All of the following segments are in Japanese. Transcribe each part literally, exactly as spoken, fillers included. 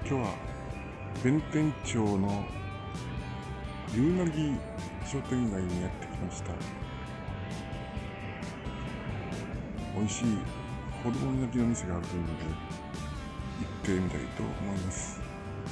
今日は弁天町の竜なぎ商店街にやってきました。美味しいホルモン焼きの店があるというので行ってみたいと思います。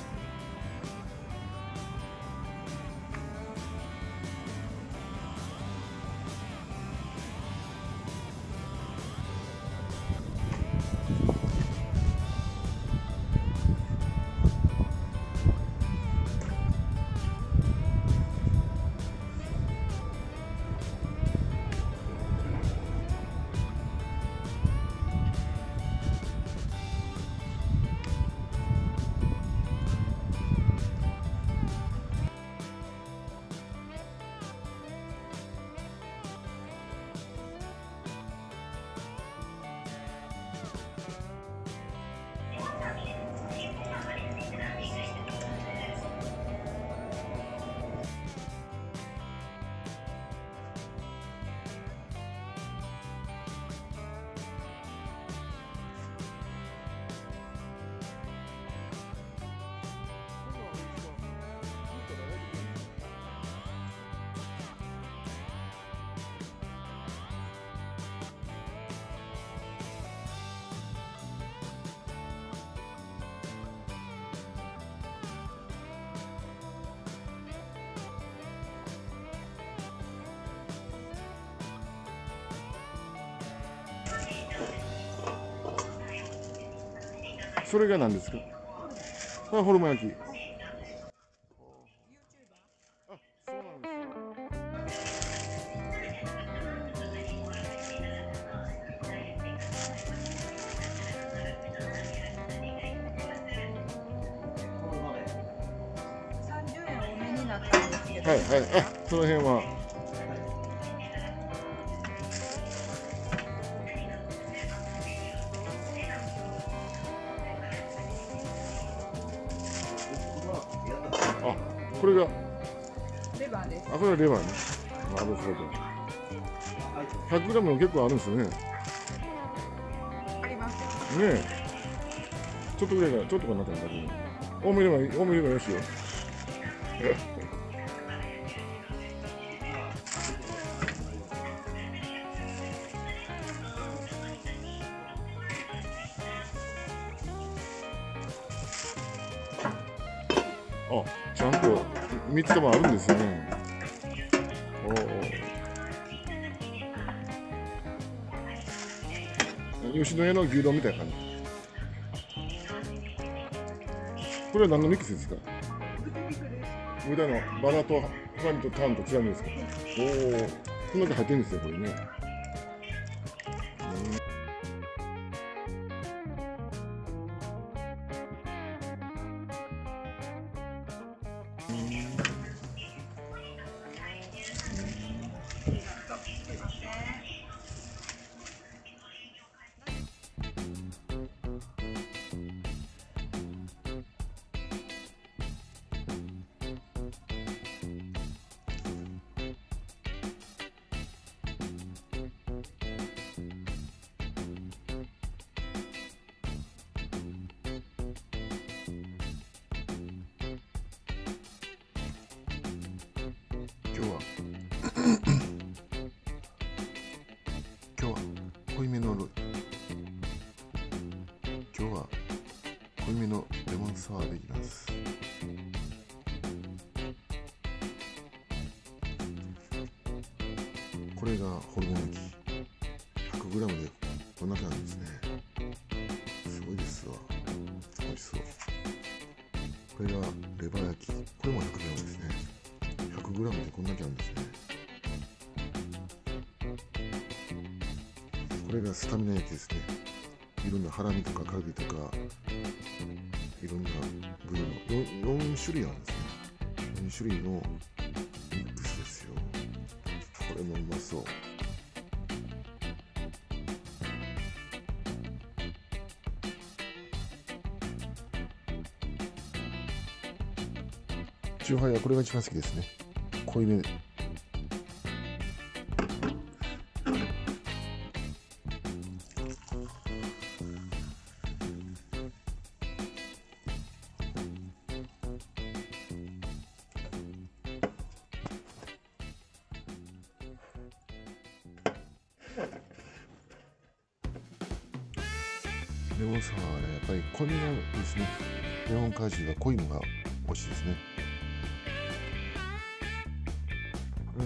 それが何ですか？あ、ホルモン焼き。あ、そうなんですよ。 さんじゅうえん多めになったんですけど。 はいはい、あ、その辺は。あ、これがレバーです。 あ、これはレバーね。なるほど。ひゃくグラムも結構あるんですよね。ねあります。 え。ちょっとぐらいが、ちょっとかなったんだけど。多めればいい、多めればよしよ。あ、ちゃんとみっつともあるんですね。おお。吉野家の牛丼みたいな感じ。これは何のミックスですか？豚のバラとハニとタンと違うんですか？おお、こんだけ入ってるんですよ、これね。今日は今日は濃いめの今日は濃いめのレモンサワーでいきます。これがホルモン焼き ひゃくグラム でこんな感じですね。すごいですわ。美味しそう。これがレバー焼き、これも ひゃくグラム ですね。ひゃくグラム でこんだけあるんですね。これがスタミナ焼きですね。いろんなハラミとかカルビとかいろんな部位の 4, よん種類あるんですね。よん種類のミックスですよ。これもうまそう。チューハイはこれが一番好きですね。濃いめ。 レモンサワーはね、やっぱり濃いめがいいですね。レモン果汁が濃いのが美味しいですね。うん、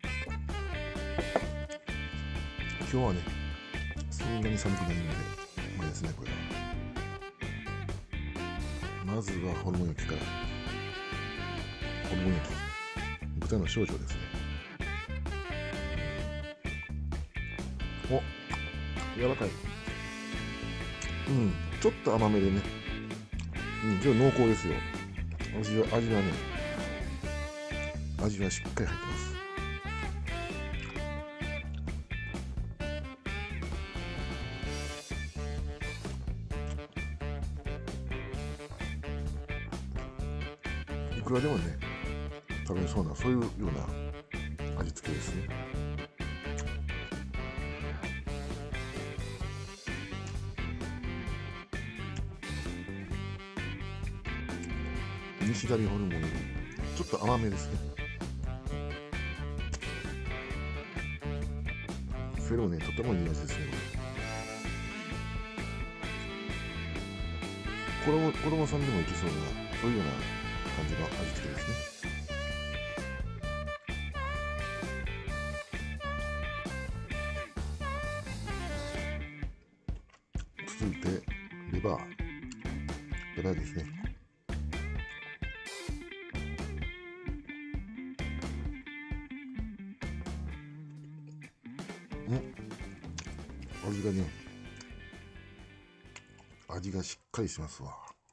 今日はね、そんなに寒くないので、うまいですね、これは。まずはホルモン焼きから。ホルモン焼き。豚の少々ですね。お、柔らかい。うん、ちょっと甘めでね。うん、ちょっと濃厚ですよ。味は、味はね、味はしっかり入ってます。いくらでもね、食べれそうな、そういうような味付けですね。西成ホルモンよりちょっと甘めですね。フェローね、とてもいい味ですね。子供、子供さんでもいけそうな、そういうような感じの味付けですね。続いてレバーレバーですね。うん味がね味がしっかりしますわ。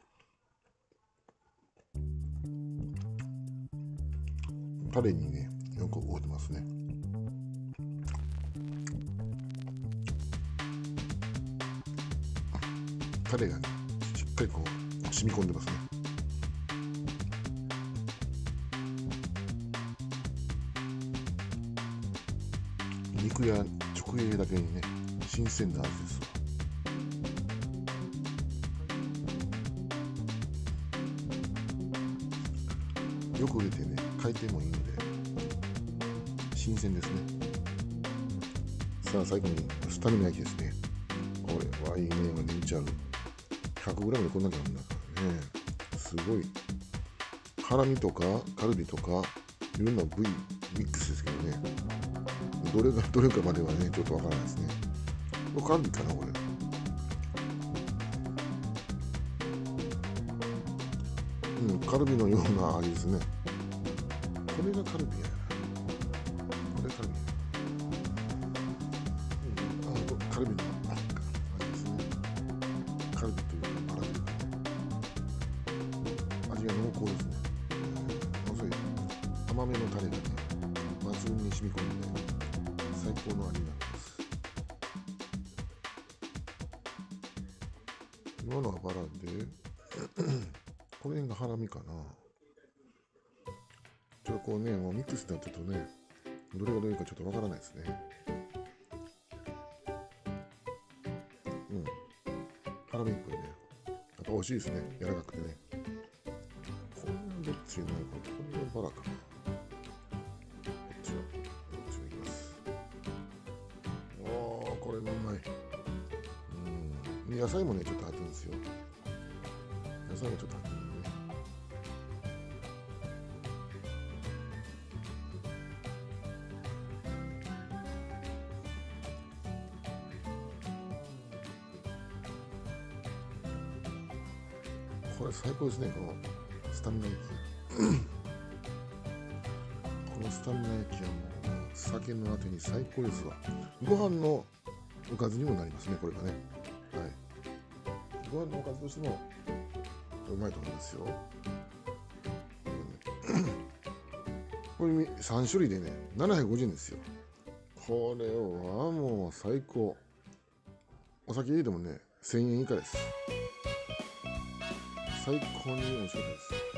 タレにねよく合うてますね。タレがねしっかりこう染み込んでますね。肉や直営だけにね新鮮な味ですわ。よく売れてね回転もいいので新鮮ですね。さあ最後にスタミナ焼きですね。これはいいねが人気ある。ひゃくグラム でこんなにあるんだからね。すごいハラミとかカルビとかいろんな部位ミックスですけどね、どれがどれかまではねちょっとわからないですね。これカルビかなこれ。うん、カルビのような味ですね。これがカルビやな。これカルビや。うん、あ、これカルビの味ですね。カルビというかカルビ。味が濃厚ですね。ものすごい甘めのタレがね、抜群に染み込んで、最高の味になります。今のはバラで、この辺がハラミかな。ちょっとこうね、もうミックスになってるとね、どれがどれかちょっとわからないですね。うん。ハラミっぽいね。やっぱ美味しいですね。柔らかくてね。これはどっちになるか。これはバラかな。こっちは、こっちをいきます。おー、これもうまい。うん。野菜もね、ちょっと入ってるんですよ。野菜もちょっと入ってるんでね。これ最高ですね、このスタミナ焼き。このスタミナ焼きはもう酒のあてに最高ですわ。ご飯のおかずにもなりますね、これがね。はい。ご飯のおかずとしてもうまいと思いますよ。これさん種類でね、ななひゃくごじゅうえんですよ。これはもう最高。お酒入れてもね、せんえん以下です。最高に美味しかったです。